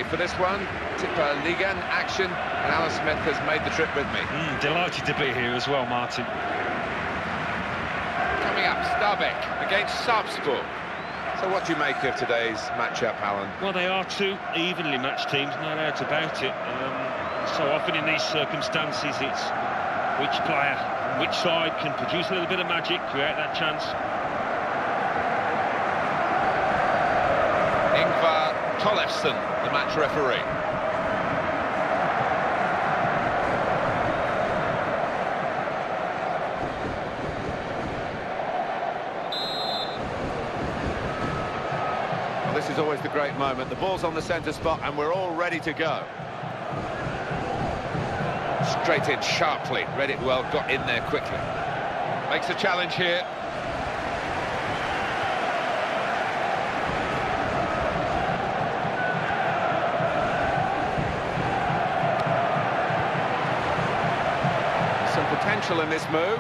ready for this one. Tipper Ligan action, and Alan Smith has made the trip with me. Delighted to be here as well, Martin. Coming up, Stabæk against Sarpsborg. So what do you make of today's match-up, Alan? Well, they are two evenly matched teams, no doubt about it. So often in these circumstances, it's which player, which side can produce a little bit of magic, create that chance. Ingvar Tollefsen, the match referee. Well, this is always the great moment. The ball's on the centre spot and we're all ready to go. Straight in sharply, read it well, got in there quickly. Makes a challenge here. Some potential in this move.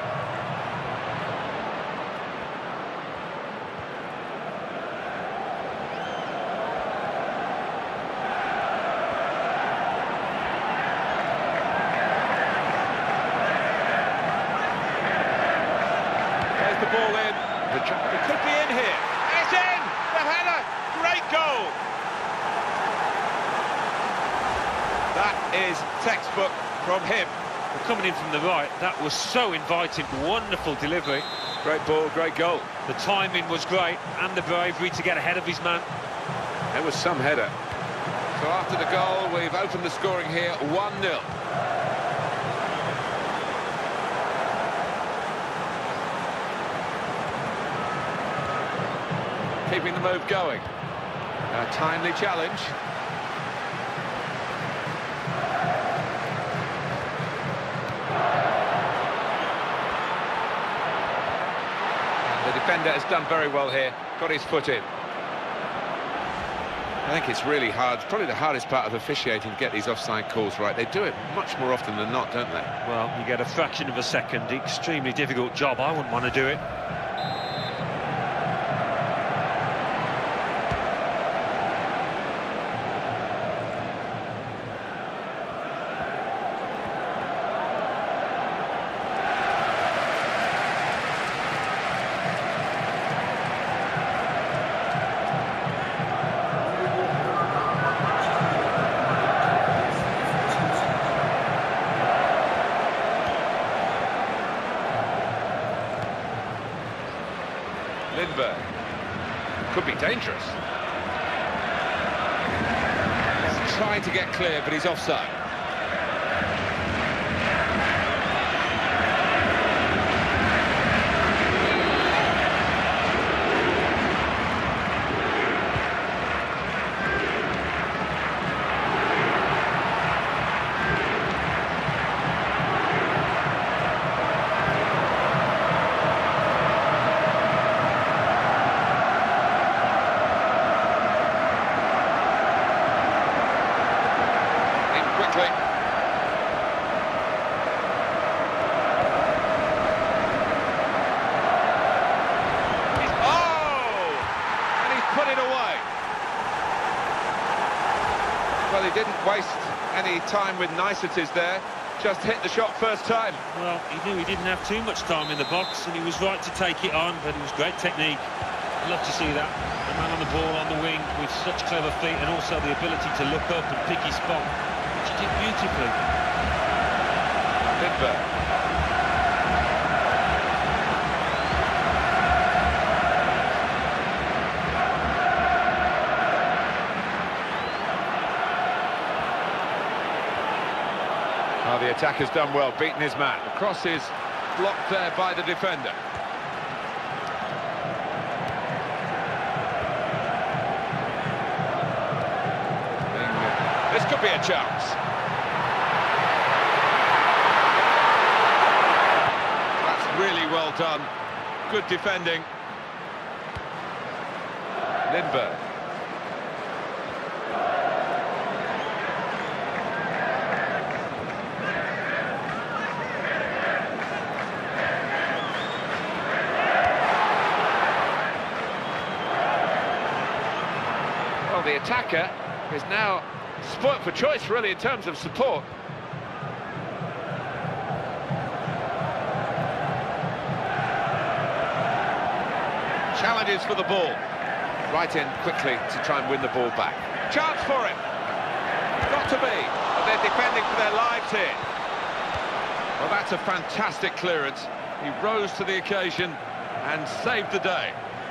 There's the ball in. It could be in here. It's in! The header! Great goal! That is textbook from him. Coming in from the right, that was so inviting, wonderful delivery. Great ball, great goal. The timing was great, and the bravery to get ahead of his man. There was some header. So after the goal, we've opened the scoring here, 1-0. Keeping the move going. A timely challenge. The defender has done very well here, got his foot in. I think it's really hard, probably the hardest part of officiating to get these offside calls right. They do it much more often than not, don't they? Well, you get a fraction of a second, extremely difficult job. I wouldn't want to do it. Lindberg. Could be dangerous. He's trying to get clear, but he's offside. Well, he didn't waste any time with niceties there, just hit the shot first time. Well, he knew he didn't have too much time in the box, and he was right to take it on, but it was great technique. I'd love to see that. The man on the ball on the wing with such clever feet and also the ability to look up and pick his spot, which he did beautifully. Lindberg. Oh, the attacker's done well, beaten his man. The cross is blocked there by the defender. This could be a chance. That's really well done. Good defending. Lindberg. The attacker is now spoilt for choice, really, in terms of support. Challenges for the ball. Right in quickly to try and win the ball back. Chance for him. Got to be. But they're defending for their lives here. Well, that's a fantastic clearance. He rose to the occasion and saved the day.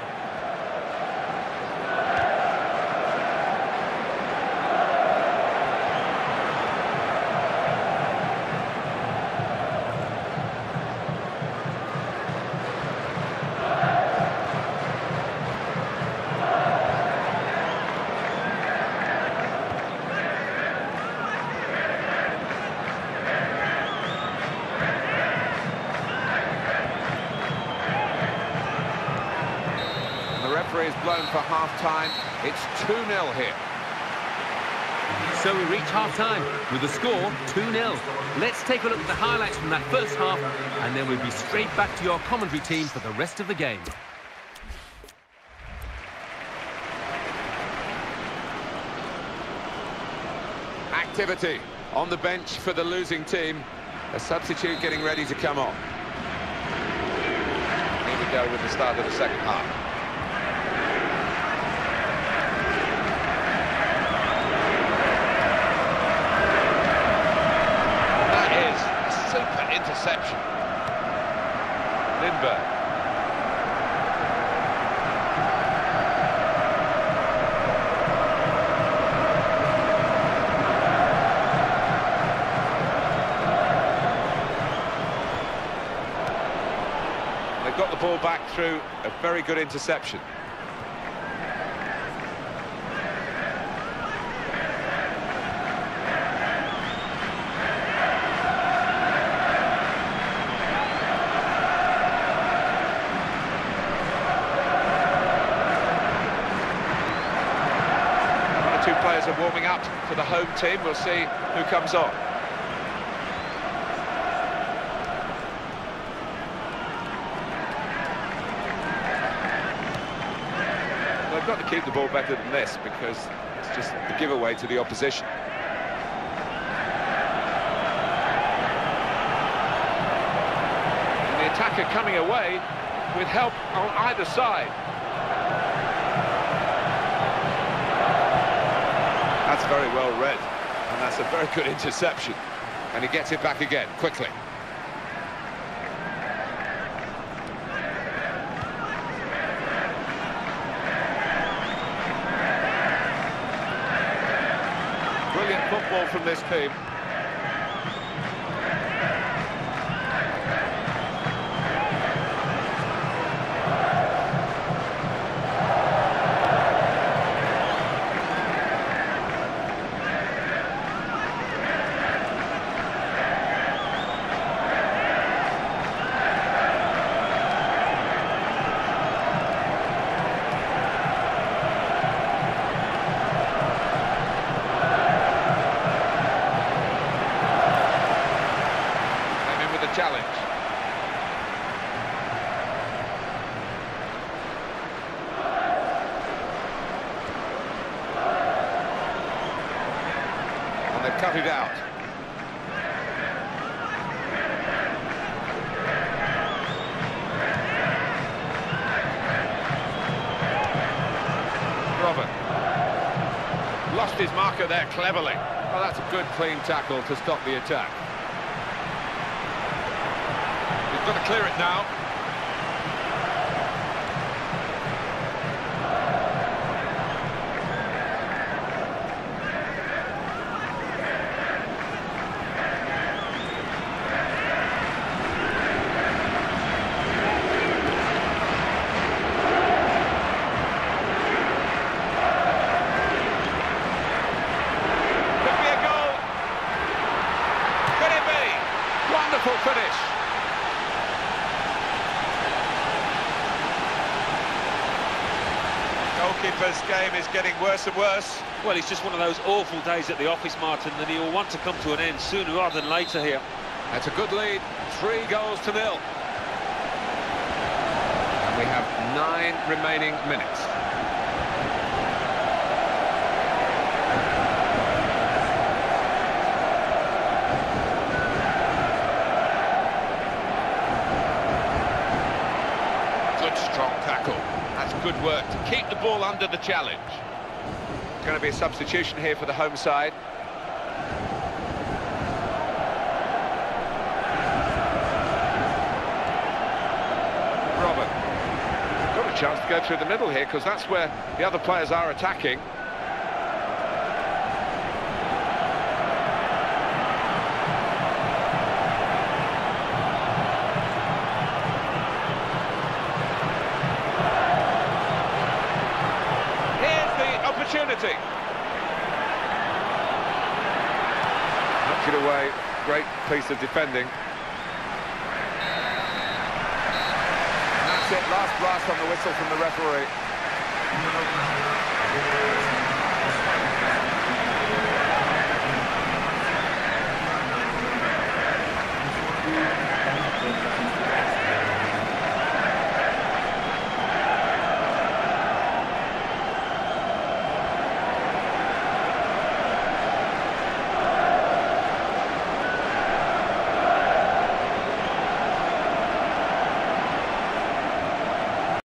Is blown for half-time. It's 2-0 here. So we reach half-time with the score 2-0. Let's take a look at the highlights from that first half, and then we'll be straight back to your commentary team for the rest of the game. Activity on the bench for the losing team. A substitute getting ready to come on. Here we go with the start of the second half. Interception. Lindberg. They've got the ball back through a very good interception. Two players are warming up for the home team. We'll see who comes on. They've got to keep the ball better than this because it's just a giveaway to the opposition. And the attacker coming away with help on either side. That's very well read, and that's a very good interception. And he gets it back again, quickly. Brilliant football from this team. Challenge. And they've cut it out. Robert. Lost his marker there cleverly. Well, that's a good clean tackle to stop the attack. Got to clear it now. Could be a goal. Could it be? Wonderful finish. Goalkeeper's game is getting worse and worse. Well, it's just one of those awful days at the office, Martin, and he will want to come to an end sooner rather than later here. That's a good lead, 3-0. And we have 9 remaining minutes. good work to keep the ball under the challenge. It's going to be a substitution here for the home side. Robert. Got a chance to go through the middle here, because that's where the other players are attacking. Opportunity. Knocked it away. Great piece of defending. And that's it. Last blast on the whistle from the referee.